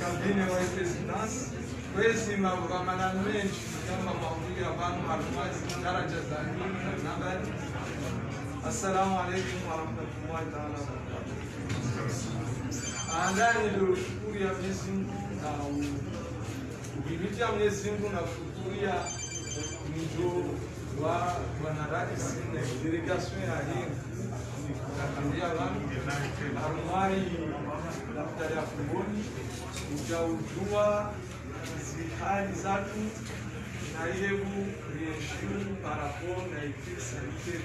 cabine wa presidência, kwezi mamanamenshi kama maudhui ya banu malumazi daraja za elimu na habari. Assalamu alaykum wa rahmatullahi ta'ala wa barakatuh. Ndani ndio shukuru ya Mwenyezi Mungu na kupitia Mwenyezi Mungu na kushukuru mjo wa bwana rais na delegation ya hii ndio wangu arumai daftari ya kumboni ujua hali zatu na hebu rieshimu parapor na ikili sanite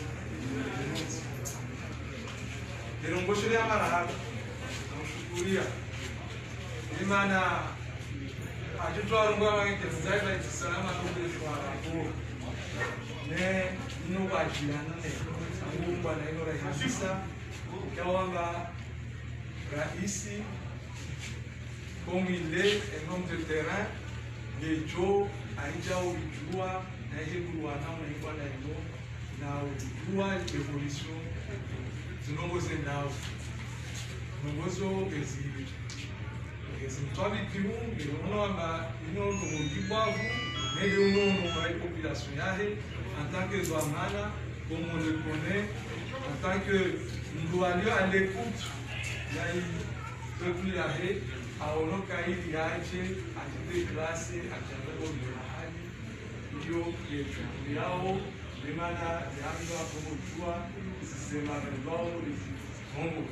Nirongosho ya marahaba namshukuria imana ajitwa rungwa wake zaida salama ndio shwara ne ino bajirana ne ngumba na ino rahisa kawanga raisi comme il est un homme de terrain de Joe aija ujua na hebu wanaona na ino na ujua evolution zinongoze nao nongozo ezi mtwabi kimu ngerono amba ino ngibwavu mais de nom la population yahe en tant que Zouamana comme on le connaît en tant que nous allions à l'écoute yahi peuple yahe aono kaidi yache ajite classe ajabo mahali ndio yetu yao limana yangu kumujua sisema ndio Mungu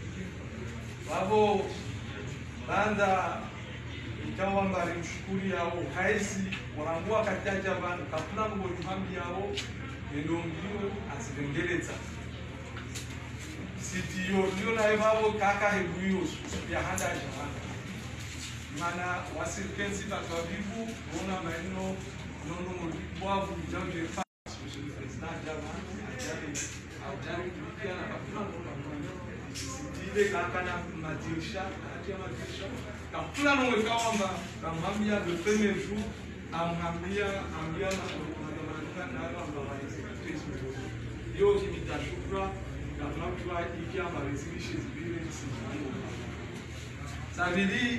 babo banda ikawa mbali mshukuri yao haisi wanangua kataja bana kapuna ngo juhambi yao ndio mbio asidengeleza sitiyo ndio na babo kaka hebuyo ya handa jamani mana wasirkensi batabibu ona maneno nono mwavu jambe fa monsieur le président jamani ajali pia na kapuna ngo ile kakana madirisha atia madirisha kapula no wekawamba kamwambia le premier jour amwambia ambia na amba waexecutive yo kimitashukra kama kwa ikia marezilishe zibire simu ça veut dire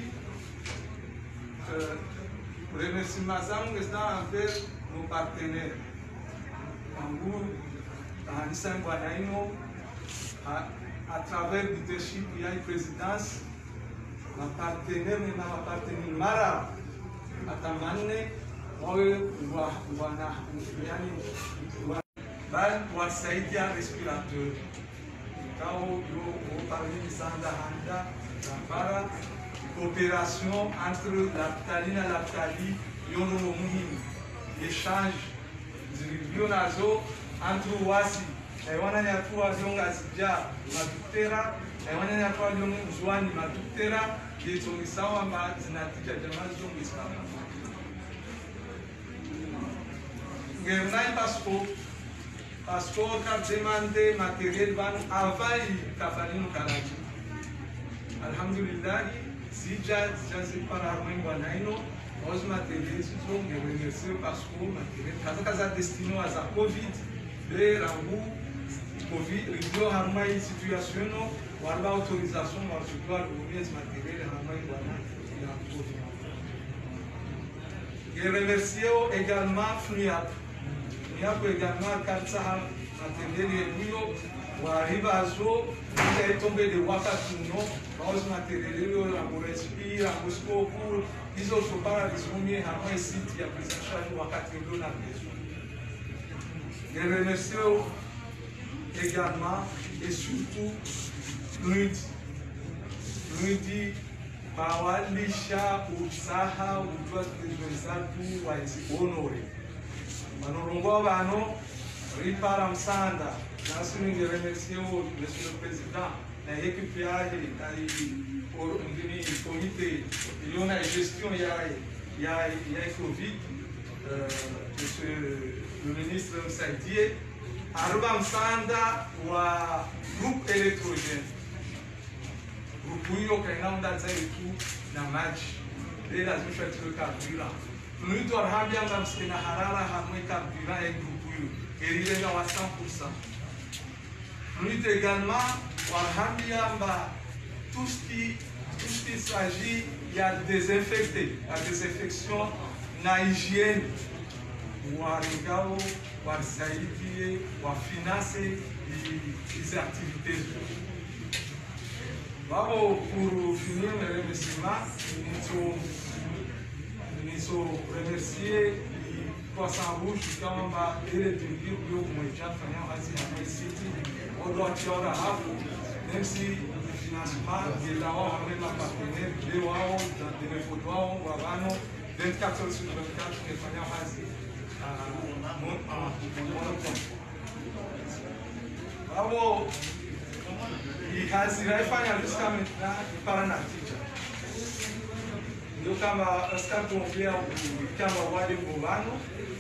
remerciement zangu está envers nos partenaires Angour Tanisa Ngwanaino à travers le leadership il y a une présidence ma partenaire na ma partenaire mara atamane wawe wana yani bal wasaidia respirateur kao yo parmi sanda handa para coopération entre l'Aptali yono muhimu échange zilivyonazo entre wasi wana nyatuwa zonga sija madutera wana nyatuwa zonga mzwani madutera yeto misawa mba zinatija jamaa zonga sawa ngenai passeport ka demande matériel ban avant kafaninu karaji alhamdulillah sija para armen banaino os materiais zonga remercier passeport matériel kaza destino à za covid de rangu Covid, review harmai situation no, warba autorisation marsukuar unies matériel harmai wana ya Covid. Je remercie également FNIAP. FNIAP également Katsa matériel et Buyo, Wariba Azo, il est tombé de Wakatuno, os matériel la respire, la Moscou pour ils ont pas les premiers harmai site ya présentation Wakatuno na maison. Je remercie également et surtout Lundi Bawalisha Usaha Ujwa Tuwezatu wa Honore Manurungo Bano Ripara Msanda Nasu ninge remercier Monsieur le Président na équipe ya comité iliona gestion ya Covid Monsieur le ministre Saidie Aruba Msanda wa groupe électrogène. Groupe hiyo kainaunda zaitu na maji. Ile lazima tuwe kabila. Tunaitwa Rahabia ngamsikina harara hamwe kabila ya groupe hiyo. Ile na wa 100%. Tunaitwa également wa Rahabia mba tout ce qui puisqu'il s'agit, il y a désinfecté, la désinfection, na hygiène, ou à l'égao, ou à l'zaïdi, ou à financer les activités. Bravo, pour finir le remerciement, nous remercier Croissant Rouge, qui a été le dire que vous avez déjà fait un racisme ici, on doit tirer à même si le financement est là, on a même un partenaire, de mes photos, on va avoir 24 heures sur 24, on fait un racisme. Bravo, il a fait jusqu'à maintenant, il parle à teacher. Ndio kama askari kuongea kama wale mbovano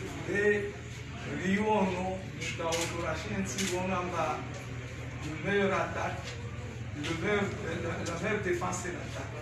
riono shikaondora shinsi wonamba le meilleur attaque la meilleure défense c'est l'attaque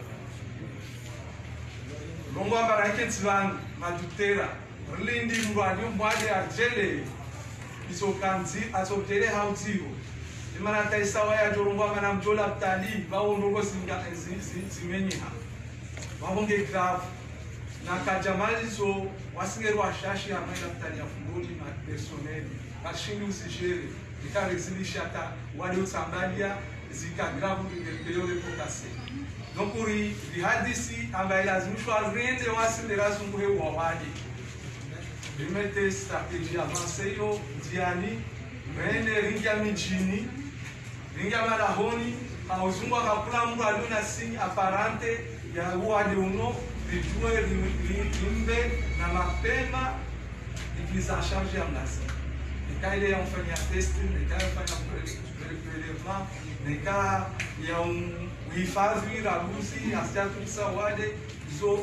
longwa barake tsivanu madutera rlindi mbwadi mbwadi arjele isokanzi asotele hauzivo imana taisawa ya jorongwa mana mjola tali baondogo singa zimenyiha wabonge grave na kajamali so wasingerwa shashi amenda mtania fundoni na personnel bashindi usijere ikarezilisha ta wale utambalia zika grave ngepeleo repokase donc uri hadisi ambaye lazimishwa rende wasindera zunguhe wa wale imete strategie avancée yo diani mende ringia mijini ringia malahoni auzungu akakula mtu aliona si aparente ya wale uno lijue limbe na mapema ikiza charge ya mnasi nika ile ya mfanya testing nika ya mfanya prelevement nika ya uhifadhi raguzi asia tukisa wade zo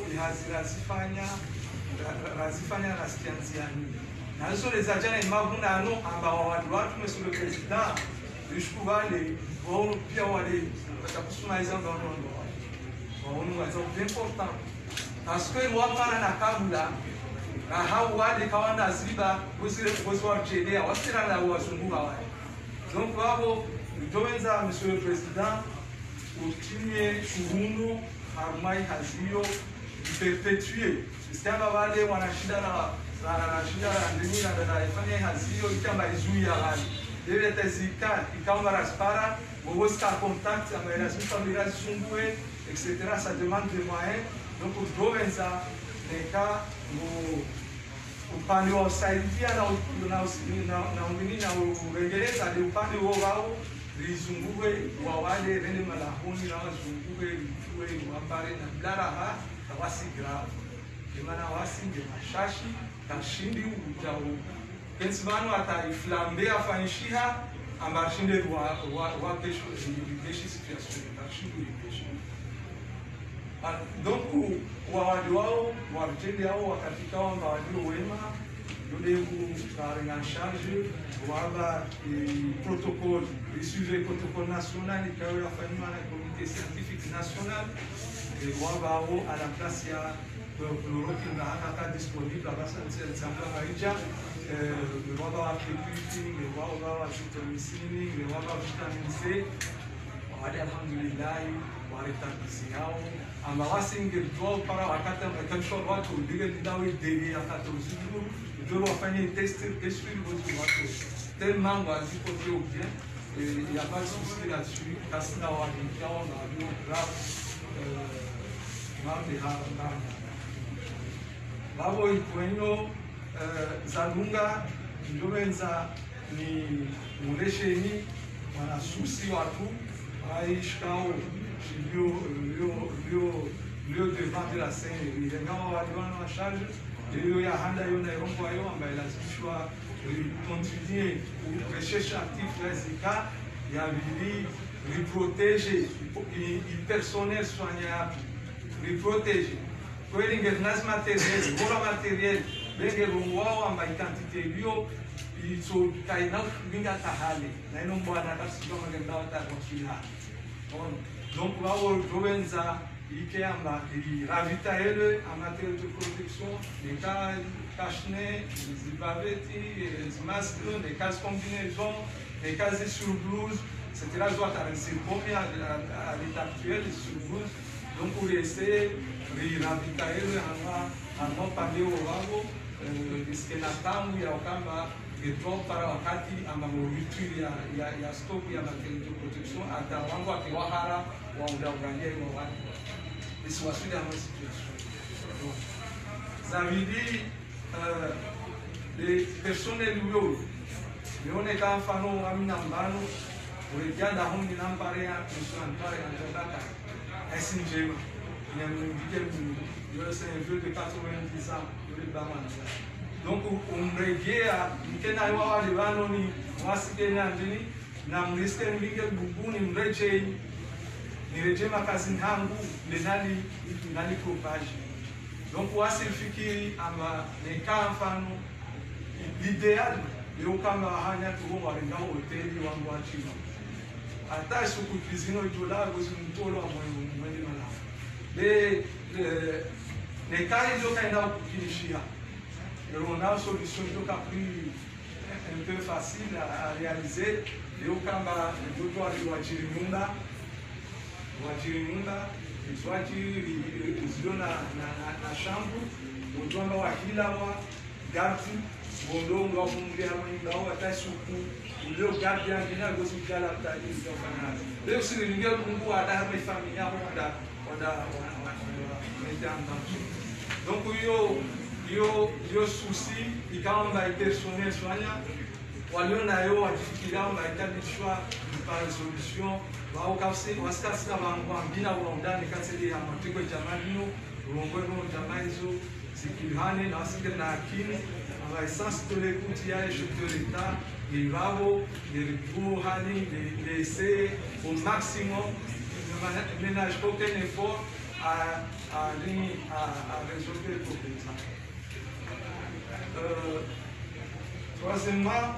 razifanya rasikianziani na hizo lezajana imaguna ano amba wawadu watu monsieur le président lishkubale wao pia wale watakusumaiza ngono c'est important parce que moi para na kabula na hawade kawana ziba kuswa jedea wasira na wazungu hawa donc wao ndoenza monsieur le président utimie shuhuno harmai hazio perpetuer sistema wale wanashinda na shida na ndini na ifanye hazio ikamba izuia hali deve tezika ikamba raspara woska contact amela famila zungue etc. Ça demande des moyens. Donc, pour Dovenza, les cas où on parle de Saïdia, on regrette à l'upande où les Zungue, ou à aller rendre malahoni, la Zungue, ou à parler de Blaraha, ça va si grave. Et maintenant, on va si de Machachi, Kashindi ou Jao. Pensmano a ta flambé à Fanishiha, à marcher de roi des situations, donc wawadi wao warjeli hao wakatika wamba walio wema yule kukarenga charge waba protocole suivre protocole national ikawa yafanywa na comité scientifique national et waba hao à la place ya l'Europe na haka disponible basa ntsamba maija waba wa purity waba wa vitamin waba vitamin C wale alhamdulillah waretabisi yao amba wasingetoa para wakati mtakashwa watu ndio ndio deli akata usiku ndio wafanye test watu tellement waziko trop bien il y a pas de souci là-dessus kasna wa vikao na ndio grave mambo hapa babo ikwenyo zalunga ndio wenza ni mulesheni wanasusi watu aishkao lieu devant de la scène ilingao waliwana wa charge iliyo ya handa yo na irongo ayo ambaye lazimishwa continuer recherche active zika ya vili riprotéger il personnel soignable riprotéger kweli ngernas matériel bora matériel benge rungwao ambaye quantité liyo iso kaina minga tahale na ino mbwana kasijwa magenda watakonsulia donc wao dovenza ikeamba ravitaele en matière de protection les cas cache-nez, les bavetti, les masques, les cases combinaisons, les cases sur blouse, etc. C'est combien à l'état actuel sur blouse donc ese rirambikaire hama pande wao iskena tamu ya ukamba geto para wakati ambamo vitu ya stock ya material de protection hata wangu akiwahara wa udaugania wa watu isiwasili ama situation zavidi les personnes liyo nione kama mfano amina mbano urejanda hundi nambare ya kusuantare anjadaka esi njema nyamvike yo c'est un vieux de 90 ans yo le bamana donc umregea mkena yo wale bano ni wasikenya ndini na mliste mbige bubuni mreje nireje makazini hangu nali propage donc wasifikiri ama neka mfano l'idéal yo kama hanya tuko warenga hoteli wangu wa chino hata siku kizino jola gozi mtolo mwende mala les cas ils ont kinishia on a une solution qui est un peu facile à réaliser yo kama mtoto aliwajiri nyumba zio na shambu mjomba wa kila wa gardi bondongo au mungia mwinga au atasuku ulio gardi angina gozi kala tali zofana leo sisi ningia Mungu adame familia wada donc yo souci ikamba personnel soigna waliona yo wajifikiria wanahitajishwa par solution wao kasi wasikasi na wangina waondani kati ya matiko jamani uongozi jamani hizo zikihane na wasinge na akili na essence de l'écoute ya chef de l'état il va pour hani laisser au maximum ne ménage aucun effort à résoudre le problème. Troisièmement,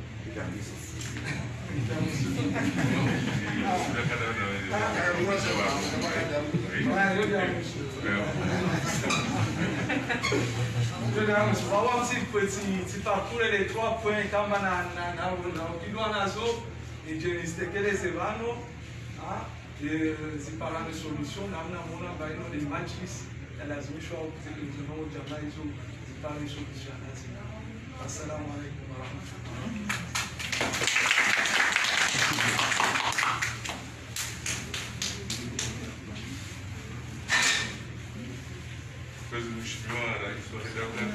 petit parcours les 3 points comme et je ziparane solution namna mona baino de matches lazimishwa kutekelezwa na jamaa hizo zipane solution lazima. Assalamu alaykum wa rahmatullahi. Mheshimiwa Rais wa Dawla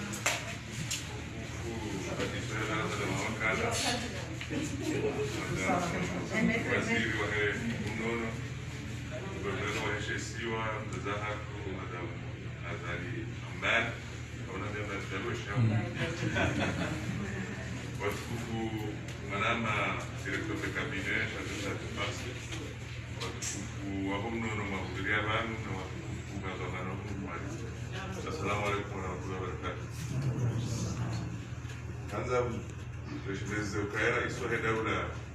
waziri wa unono guvernador wa heshesiwa mtazahaku madam Azali Ahmad kaona vyama vyarosha watukufu manama directeur de cabinet chargé de passe watukufu wa unono mahudhuria abantu na watukufu wa gavana mwali. Assalamu alaykum wa rahmatullahi wa barakatuh. Kwanza tushimeze ukaera iswa Dawla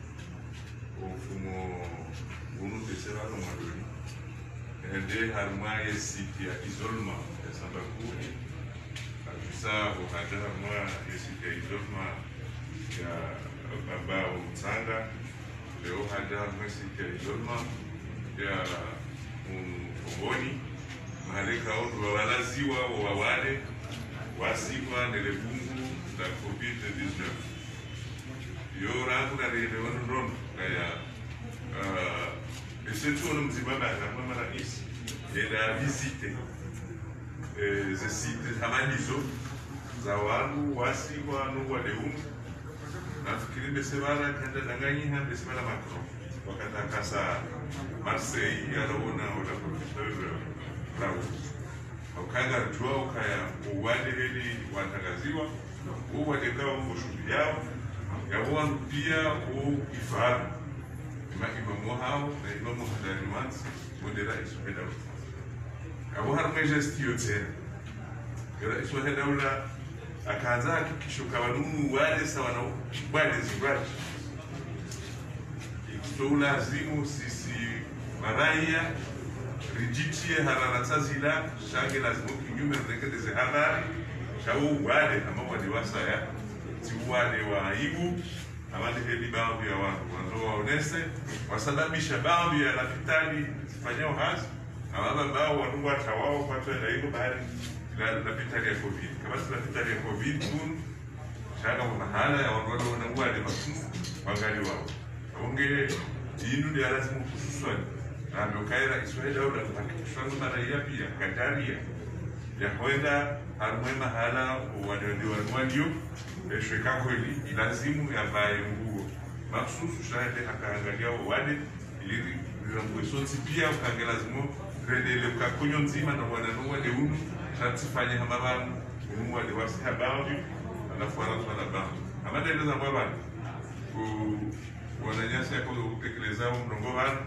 mfumo unu tesera no madoni ende harma yesiti ya isolma ya Sambakuri kabisa uhada harma yesiti ya isolma ya baba Mtsanga leo hada harma yesiti ya isolma ya Mboni mahaleka ondo walaziwa wawale wasiwa nelebungu la COVID-19 yo rangu na rede wono kaya surtout on nous dit la rais et la visite ze site hamanizo za wangu wasiwa no waleum nafikiri besebala kanda danganyiha besebala Macron wakatakasa Marseille yalona wala professeur Bravo ukanga rutwa ukaya uwade heli watagaziwa uwade kawa mshughuli yao yawa pia uifahamu imamu hao na imamu hadarimansi modela iswa Dawla abo harma gestio tena yala iswa Dawla akaanza hakikisho kawanunu wale sawa na wale zibaji ikito lazimu sisi maraia rijitie hararata zila shange lazimu kinyume rekete ze habari shau wale ama wale wasaya wale wa aibu amande heli baadhi ya watu wanzo waonese wasababisha baadhi ya lafitani zifanyao hazi Ama bao wanungu atawao kwa tuenda hiko bahari na pitari ya COVID. Kama tuna pitari ya COVID kun shaka mahala ya wanungu wanungu wale mafumu wangali wao. Onge inu ni lazima kususwani. Na ameokaira Israeli au na kushwangu maraia pia Kataria ya kwenda arumwe mahala wandio shweka kweli ilazimu ya bae nguo maksusu shahade akaangalia wade ili mwisonsi pia ukangelazimu redele ukakunyo nzima na wananuwa de unu shatifanye hamabamu unuwa de wasi habaudi alafu wanatuwa na bamu hamadeleza mwabani wananyasi ya kozo kutekeleza mrongo wanu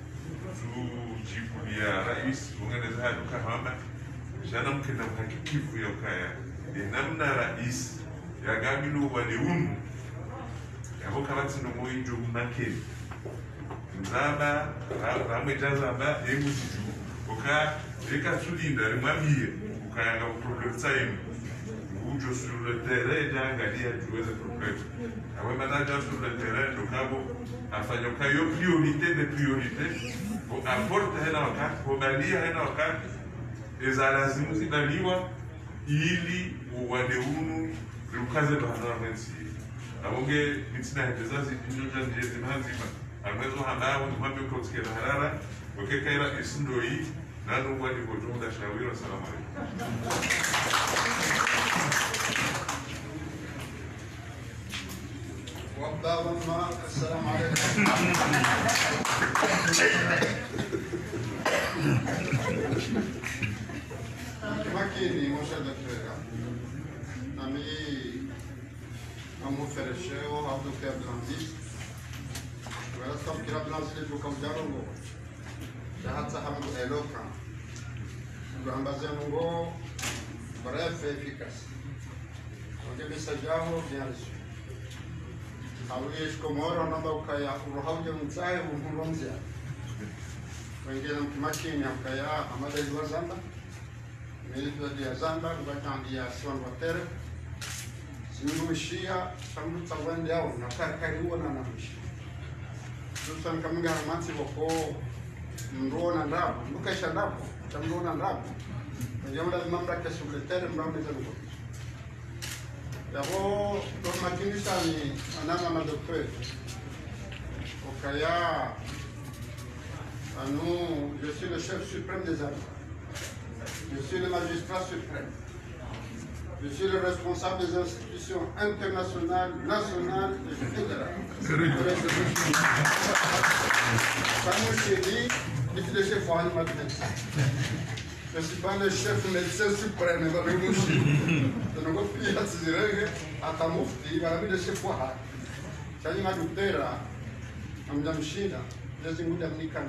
tujibu ya rais ungeneza haduka hama jana mkenda mhakikifu ya ukaya namna rais ya gabilu wale unu yabo kabati no moinjo makeni nzaba ramwe jazaba emuju oka eka tulinda rimwambie ukayanga problem time ujo sur le terrain jangalia tuweze problem awe manager sur le terrain dokabo afanya kayo priorité de priorité o apporte hena wakati kubalia hena wakati ezalazimu zidaliwa ili wale unu rukaze bahana mwenzi abonge mitina hetezazi injoja njezi manzima amwezo hamao mwambe kwa tsikela harara okekaira isindo hii nanu wadi kujonda shawira salamu alaykum wabba assalamu alaykum makini mosha daktari ami amuferesheo au doktor Blanzi wala sabkira Blanzi le tukaujarongo hata hamu eloka ngambazango bref efficace onde mensagem bien reçu awulish komoro namba ukaya urohauje mtsaye umhuromzia wengine mkimakini akaya amada ilwazamba militwa dia zamba ngakandi ya swan water simushia samu tsawende yao na kakariwa na namishi tusan kamunga ramansi wako mrona ndapo mukasha ndapo tamrona ndapo njamda mamra ke secrétaire mbambe zanuko yabo to makinisha ni anama madoktor okaya anu je suis le chef suprême des armées. Je suis le magistrat suprême. Je suis le responsable des institutions internationales, nationales et fédérales. Comme je l'ai dit, je suis le chef médecin. Je ne suis pas le chef médecin suprême. Je ne suis pas le chef Wahad. Je suis le docteur Amdamshida. Je suis le docteur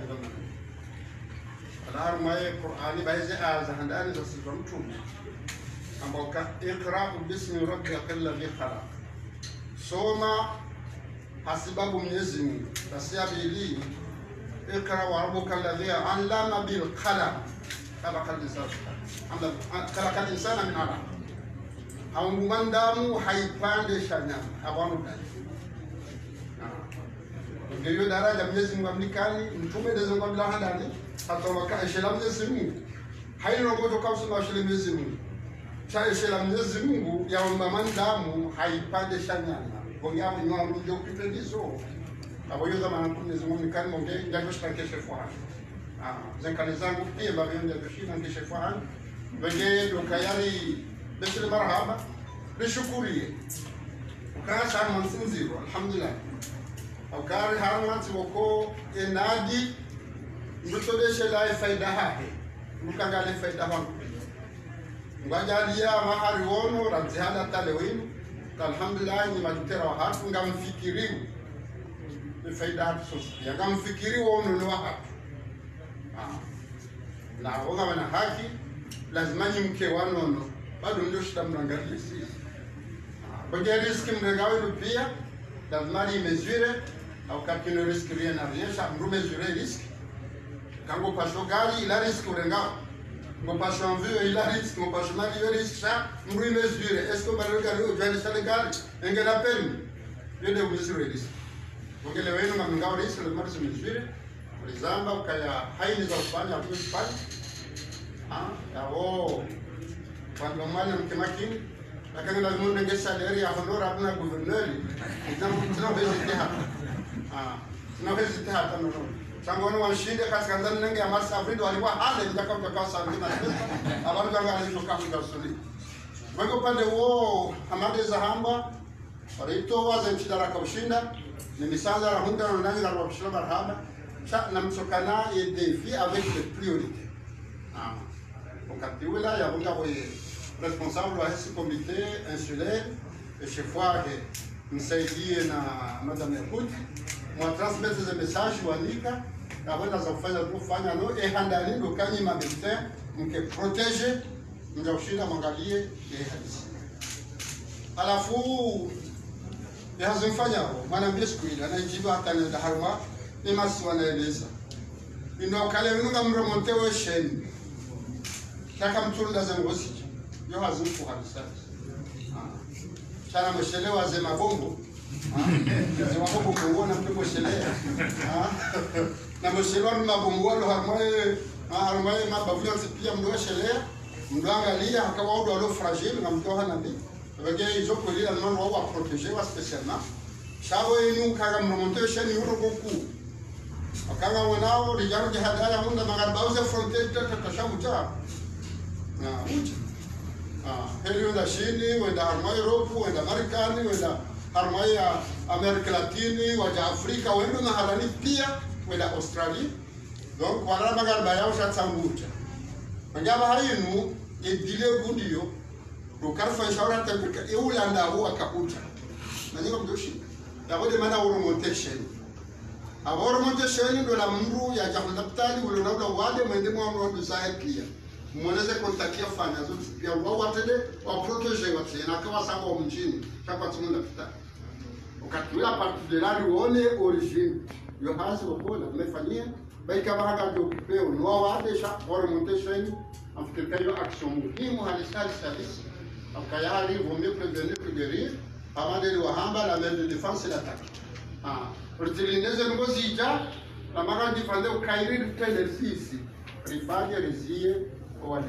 الأرمى القرآن بعزة هندان زسيفهم توم أما اقرأ باسم ربك الذي خلق سوما حسبه من اسمه تسيابي لي اقرأ وربك الذي علم بالقلم خلق الإنسان خلق الإنسان من علم أو من دامو حيبان لشانيا أبانو داني ndio daraja Mwenyezi Mungu amlikani mtume ndio Mungu ndani hata wakashela Mwenyezi Mungu haina ngoto kabisa shela Mwenyezi Mungu cha shela Mwenyezi Mungu ya mandamu haipande shanyana bonga mnywa ndio kipendizo abo yoza maana Mwenyezi Mungu nikani monge ndio shtakeshe kwa zenkani zangu pia baba ndio kushina ndio shefa wenge dokayari bisho marhaba bishukurie ukasha mwanzinziro alhamdulillah Aukari harman wako enadi mutodeshe la faida hake mukangale faida wangu ngajalia mahari wono razihada talewinu alhamdulillah ni madutera wa hatu ngamfikiriu ni faida hatu sosi ya ngamfikiriu wono ni wa hatu na wonga wana haki lazima nyimke wanono bado ndio shitamrangalia sisi bonge riski mregawe pia lazima ni mesure au quand il ne risque rien à rien, ça me mesurer risque. Quand on passe au gars, il a risque au regard. Quand on passe en vue, il a risque. Quand on passe mal, il a risque. Ça, me mesurer. Est-ce qu'on va regarder au gars, ça le gars, un gars d'appel, je dois mesurer risque. Donc, les voyants, on a un risque, le mal se mesurer. ulizamba ukaya haini za kufanya kufanya yao kwa mwana mkemakini lakini lazima ndenge salary ya honora kuna guverneri tunaweza hata nono tangono wanshinde katika ndani nenge ya masa afrido walikuwa hale ndaka kutoka sana abantu banga alitoka kwa soli wako pande wao amade za hamba Rito waze mchidara kaushinda ni misanza la hunda na ndani la wakishila marhaba na msokana et défi avec les priorités. Wakati ula ya hunda kwa responsable wa hisi comité insulaire et chez fois msaidie na madame Yakuti mwa transmettre des messages wanika na wenda za kufanya no handali ndo kanyi mabete mke protege mjaushinda mwangalie hadisi. Alafu yazimfanya mwanambie siku ile anajibu hata nenda harma ni masi wanaeleza ino kale winunga mremonte we sheni kaka mtunda za ngosi yo hazimfu hadisa chana mshelewa ze mabombo ze mabombo kuona mtu mshelea na mshelewa ni mabombo walo harmaye mabavyo pia mdo shelea mdo angalia akawa wado walo fragile na mdo hana bi bage izo ko lila non wa protéger wa spécialement chabo yinu kaga mremonte sheni yuro boku akanga wanao rijalo jihadaya hunda magarbauze frontier tashamucha uchi heli wenda shini wenda harmai Europe wenda Marekani wenda harmai Amerika Latini waja Afrika wenda na halani pia wenda Australia donc wala magarbaya ushatsambucha ngaba hayinu edile gundiyo rukarfa shaura tabika eulanda huwa kapucha nanyo mdoshi yabode mana uromontation abormontation ndo la mru ya jahdaptali wala nabla wale mwende mwa msahel pia mwanaweza kontakia fanya zote pia wao watende wa protéger watu na kwa sababu mjini chapa tumunda pita wakati wa particularly uone origine yo hasi wakola umefanyia baika bahaka ndio kipeo ni wao waadesha ormontation afikiri hiyo action muhimu halisali service akayari vaut mieux prévenir que guérir avant de wahamba la même de défense et l'attaque utilineze ngozija na mara difande ukairi tele sisi rifanye rezie wale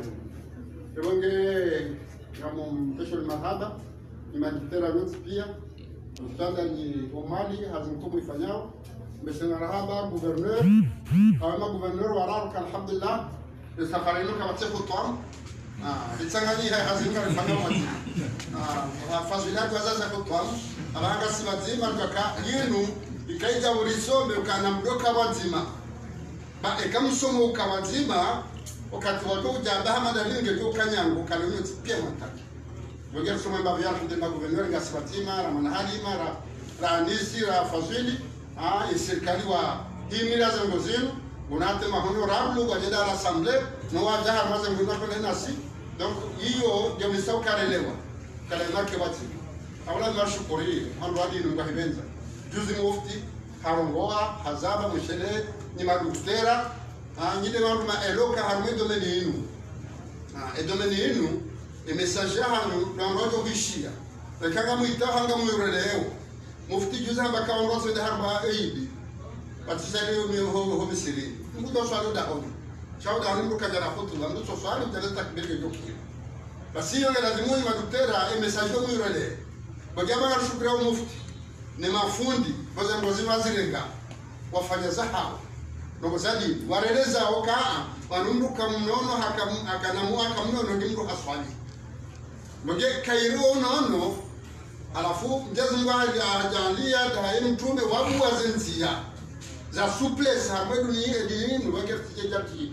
ebonge kama mtesho mahaba imaditera wote pia mtanda ni Omali hazimtumu ifanyao mesena rahaba gouverneur kama gouverneur wararuka alhamdulillah safari ino kama tsefu twam bitangani hazinga ifanyao mati fazilatu wazaza kutwam abanga sibazima ndaka yenu ikaita ulisome ukana mdoka wazima ba ekamusomo ukawazima wakati watu ujamba hamada linge tu kanyango kalonyo pia mataki wengine soma mbavya ndio gouverneur ngasibatima na manhalima la anisi la fazili serikali wa himira za ngozino unate mahonorable kwa jeda la assemblée no wajaha maza ngunda kwa nasi donc hiyo ndio misao karelewa kale marke wati awala mashukuri handwadi nunga hibenza juzi mufti harongoa hazaba mshele ni maduktera nyide wandu ma eloka harme domeni inu domeni inu messager hanu na rojo bishia kanga muita hanga mureleo mufti juzi hamba ka onroso de harba eidi batisali ho misiri ngudo swalo da oni chauda ndo kajara khutba ndo swalo da takbir ke joki basi yo lazima ni maduktera messager mureleo bagama shukra mufti ni mafundi baza ngozi mazirenga wafanya zahao nokosadi wareleza okaa wanunduka mnono akanamu akamnono ndimru aswali mge kairo nono alafu mjazi ajalia da mtume wabu wazenzia za souplesse hamwedu ni edini wakati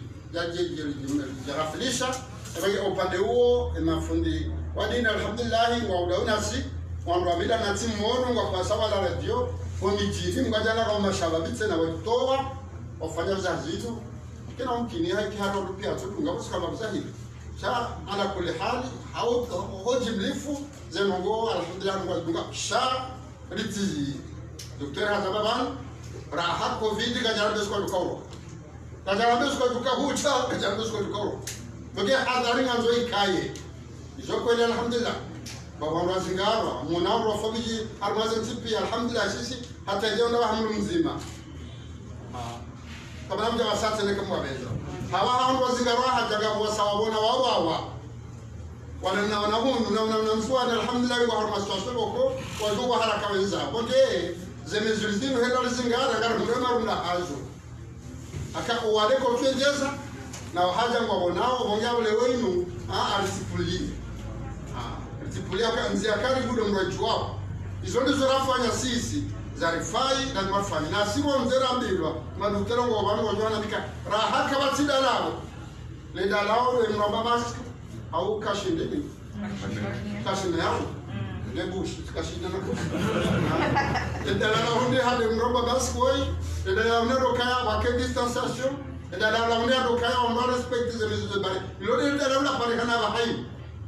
jajafilisha ebe upande huo mafundi wadini alhamdulillah wa udaunasi wanduamila na timu mono kwa sababu la radio komijini ngajana kwa mashababitse na watoa wafanya zazizo kila mkini haki haro pia tudunga busika babzahi sha ala kulli hali au hojimlifu zenongo alhamdulillah ngwadunga sha riti doktor hazababan rahat covid gajarabes kwa dukoro gajarabes kwa dukahucha gajarabes kwa dukoro bage hadari nganzo ikaye izoko ile alhamdulillah baba razingara munawro family armazen tipi alhamdulillah sisi hata jona wa hamru mzima kama mja wasate ne kama beza hawa hao wazingarwa hajaga wasawabona wawawa wana wanahunu na mswada alhamdulillah wa harma swasoko wazo haraka wenza bonde zemezulizino hela zingara ngara mrema azo aka wale ko twendeza na haja ngwabonao bongabo le wenu arisipulie arisipulia kanzia karibu ndo mraju wao izo ndizo rafanya sisi za rifai na mafanya na simo mzera mbilwa madutero ngo bantu bajwana bika rahaka batida labo le dalao le mrababa au kashinde ni kashinde yao le bush kashinde na le dalao hunde hade mrababa skoi le dalao ndo kaya wake distanciation le dalao ndo kaya on respect les mesures de barrière le dalao la pare kana ba hay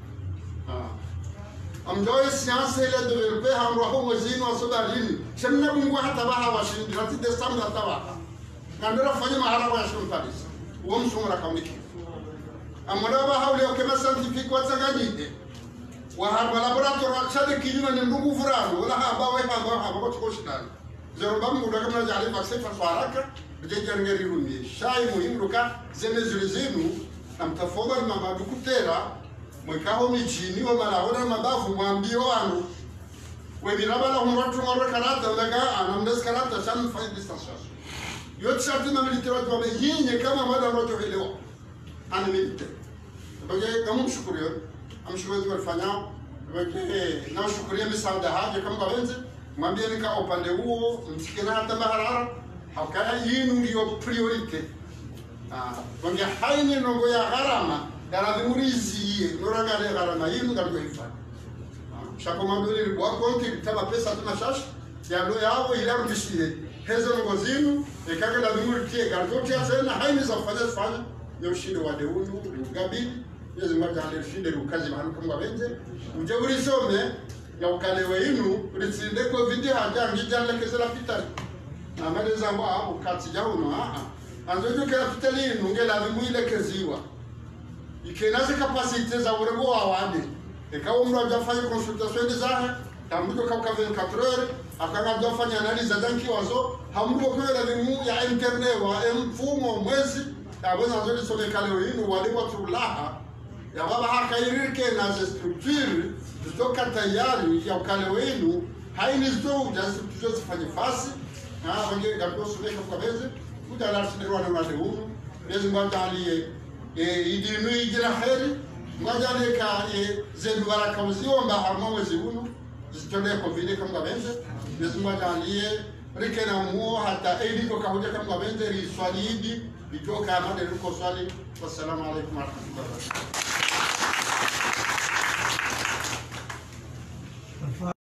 amjoye siasa ile develope hamro ho mwezini wa sodarini shemna bungu hata baha washindi rati desamda tabaha kandera fanya mahara wa shum paris wo msumura kauniki amara ba hawle kema scientifique wa tsanganyite wa har laboratoire shade kinyuma ne ndungu furano wala haba wa haba ko tkoshitani zero bam muda kama jale vaccin fa faraka bije ngeri rumie shay muhimu doka zemezulizinu amtafoba mama dukutera mwekaho michini wa malahona mabavu mwambio wanu webirabala humwatu ngorwe karata ndaga anamdes karata shan fight distanciation yote sharti na military watu wameyinye kama mada rojo helewa ana military baje kama mshukurio amshukuru walifanya baje na mshukuria misaada haje kama wenze mwambie nika upande huo msikina hata maharara hakaya yinu ndio priority wange haini nongo ya gharama daradimuriziye noragale gharama yinu ndio ifa shako mandoli kwa konti taba pesa tunashash ya ndo yao ilarudishie hezo ngozinu ekaga la dimuritie gargoti asena haini za fanya yoshinde wa deunu ngabili yezi mbaja alishinde rukazi mahanu kama benze uje urisome ya ukale wenu uritsinde ko vindi haja ngijana kezela pitali amale zambo abo kati jauno anzojo kala pitali nungela bimuile keziwa ikenaze capacité za urego wawande ekawo mro ajafanya consultation de zahe tambuto kwa 24 heures akanga ajafanya analyse danki wazo hambo kwela bimu ya internet wa mfumo mwezi abona nzuri some kale wenu wale watu laha ya baba hakairike na structure kutoka tayari ya ukale wenu haini zo zifanye fasi na wange gato suleka kwa beze kudala sinirwa na wale hunu bezi ngwatalie idinu ijira heri ngwajale ka zedu baraka uziomba harma mwezi hunu zitone covid kama beze bezi ngwatalie rikena muo hata ediko kahoja kama beze ri swali idi bitoka amade ruko swali. Wassalamu alaikum warahmatullahi wabarakatuh.